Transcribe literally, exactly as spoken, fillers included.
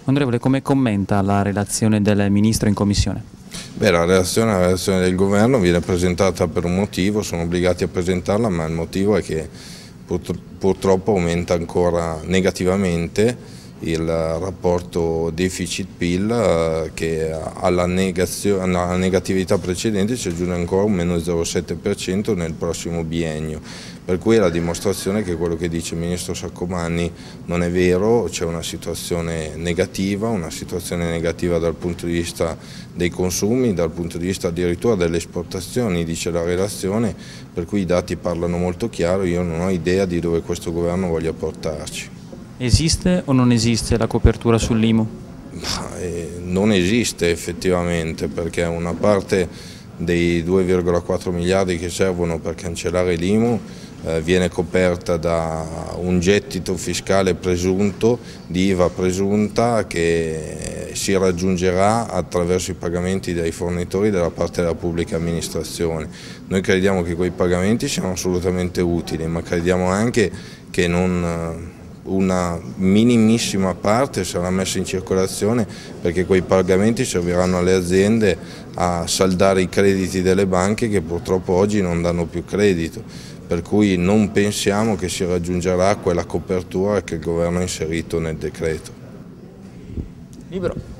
Onorevole, come commenta la relazione del Ministro in Commissione? Beh, la relazione, la relazione del Governo viene presentata per un motivo, sono obbligati a presentarla, ma il motivo è che purtroppo aumenta ancora negativamente il rapporto deficit-P I L, che alla, alla negatività precedente ci aggiunge ancora un meno zero virgola sette per cento nel prossimo biennio, per cui è la dimostrazione che quello che dice il Ministro Saccomanni non è vero, c'è una situazione negativa, una situazione negativa dal punto di vista dei consumi, dal punto di vista addirittura delle esportazioni, dice la relazione, per cui i dati parlano molto chiaro, io non ho idea di dove questo governo voglia portarci. Esiste o non esiste la copertura sull'I M U? Eh, non esiste effettivamente, perché una parte dei due virgola quattro miliardi che servono per cancellare l'I M U eh, viene coperta da un gettito fiscale presunto di I V A presunta che si raggiungerà attraverso i pagamenti dai fornitori dalla parte della pubblica amministrazione. Noi crediamo che quei pagamenti siano assolutamente utili, ma crediamo anche che non... una minimissima parte sarà messa in circolazione, perché quei pagamenti serviranno alle aziende a saldare i crediti delle banche che purtroppo oggi non danno più credito, per cui non pensiamo che si raggiungerà quella copertura che il governo ha inserito nel decreto. Libero.